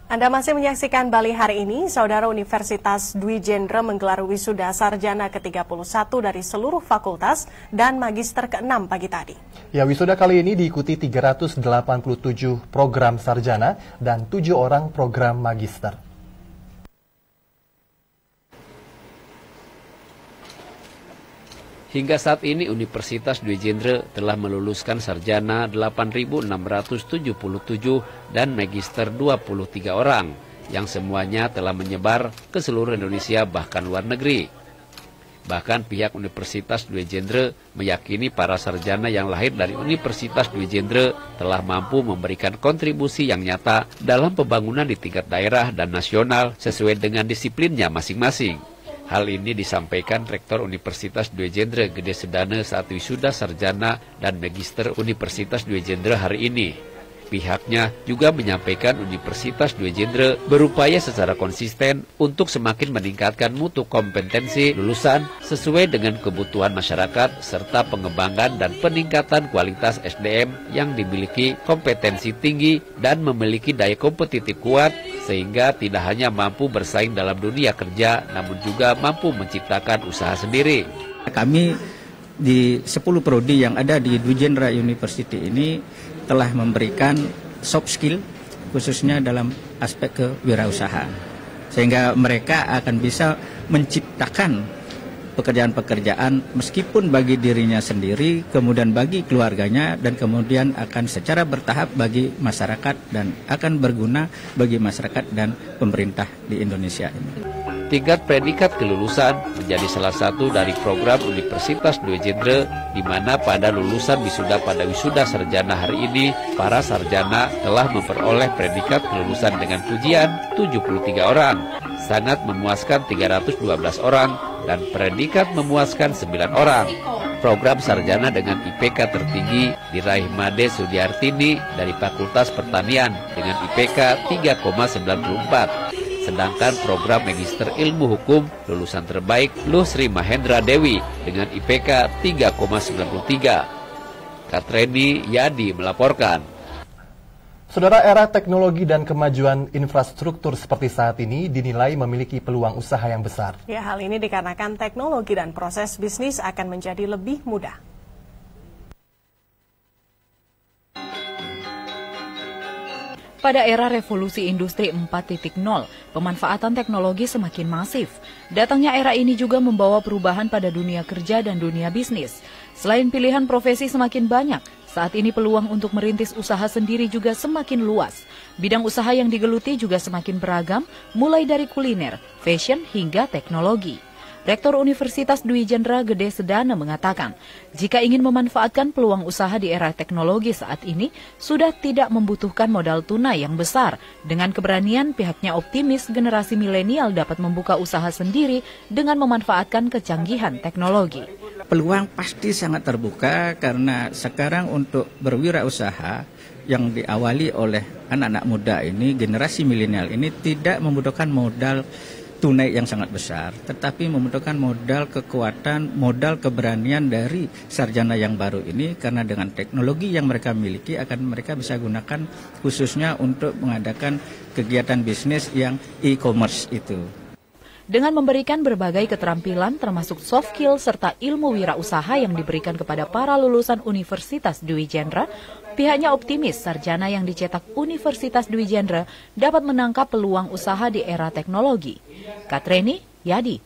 Anda masih menyaksikan Bali hari ini, Saudara Universitas Dwi Jendra menggelar wisuda sarjana ke-31 dari seluruh fakultas dan magister ke-6 pagi tadi. Ya, wisuda kali ini diikuti 387 program sarjana dan 7 orang program magister. Hingga saat ini Universitas Dwi Jendra telah meluluskan sarjana 8.677 dan magister 23 orang, yang semuanya telah menyebar ke seluruh Indonesia bahkan luar negeri. Bahkan pihak Universitas Dwi Jendra meyakini para sarjana yang lahir dari Universitas Dwi Jendra telah mampu memberikan kontribusi yang nyata dalam pembangunan di tingkat daerah dan nasional sesuai dengan disiplinnya masing-masing. Hal ini disampaikan Rektor Universitas Dwi Jendra Gede Sedana saat wisuda sarjana dan magister Universitas Dwi Jendra hari ini. Pihaknya juga menyampaikan Universitas Dwi Jendra berupaya secara konsisten untuk semakin meningkatkan mutu kompetensi lulusan sesuai dengan kebutuhan masyarakat serta pengembangan dan peningkatan kualitas SDM yang dimiliki kompetensi tinggi dan memiliki daya kompetitif kuat sehingga tidak hanya mampu bersaing dalam dunia kerja namun juga mampu menciptakan usaha sendiri. Kami di 10 prodi yang ada di Dwi Jendra University ini telah memberikan soft skill khususnya dalam aspek kewirausahaan sehingga mereka akan bisa menciptakan pekerjaan-pekerjaan meskipun bagi dirinya sendiri, kemudian bagi keluarganya, dan kemudian akan secara bertahap bagi masyarakat dan akan berguna bagi masyarakat dan pemerintah di Indonesia ini. Tingkat predikat kelulusan menjadi salah satu dari program Universitas Dwi Jendra, di mana pada lulusan wisuda pada wisuda sarjana hari ini, para sarjana telah memperoleh predikat kelulusan dengan pujian 73 orang, sangat memuaskan 312 orang, dan predikat memuaskan 9 orang. Program sarjana dengan IPK tertinggi diraih Made Sudiartini dari Fakultas Pertanian dengan IPK 3,94. Sedangkan program Magister Ilmu Hukum lulusan terbaik Luh Sri Mahendra Dewi dengan IPK 3,93. Katreni Yadi melaporkan. Saudara, era teknologi dan kemajuan infrastruktur seperti saat ini dinilai memiliki peluang usaha yang besar. Ya, hal ini dikarenakan teknologi dan proses bisnis akan menjadi lebih mudah. Pada era revolusi industri 4.0, pemanfaatan teknologi semakin masif. Datangnya era ini juga membawa perubahan pada dunia kerja dan dunia bisnis. Selain pilihan profesi semakin banyak, saat ini peluang untuk merintis usaha sendiri juga semakin luas. Bidang usaha yang digeluti juga semakin beragam, mulai dari kuliner, fashion, hingga teknologi. Rektor Universitas Dwi Jendra Gede Sedana mengatakan, jika ingin memanfaatkan peluang usaha di era teknologi saat ini, sudah tidak membutuhkan modal tunai yang besar. Dengan keberanian, pihaknya optimis generasi milenial dapat membuka usaha sendiri dengan memanfaatkan kecanggihan teknologi. Peluang pasti sangat terbuka karena sekarang untuk berwirausaha yang diawali oleh anak-anak muda ini, generasi milenial ini tidak membutuhkan modal tunai yang sangat besar, tetapi membutuhkan modal kekuatan, modal keberanian dari sarjana yang baru ini, karena dengan teknologi yang mereka miliki akan mereka bisa gunakan khususnya untuk mengadakan kegiatan bisnis yang e-commerce itu. Dengan memberikan berbagai keterampilan termasuk soft skill serta ilmu wirausaha yang diberikan kepada para lulusan Universitas Dwi Jendra, pihaknya optimis sarjana yang dicetak Universitas Dwi Jendra dapat menangkap peluang usaha di era teknologi. Katreni Yadi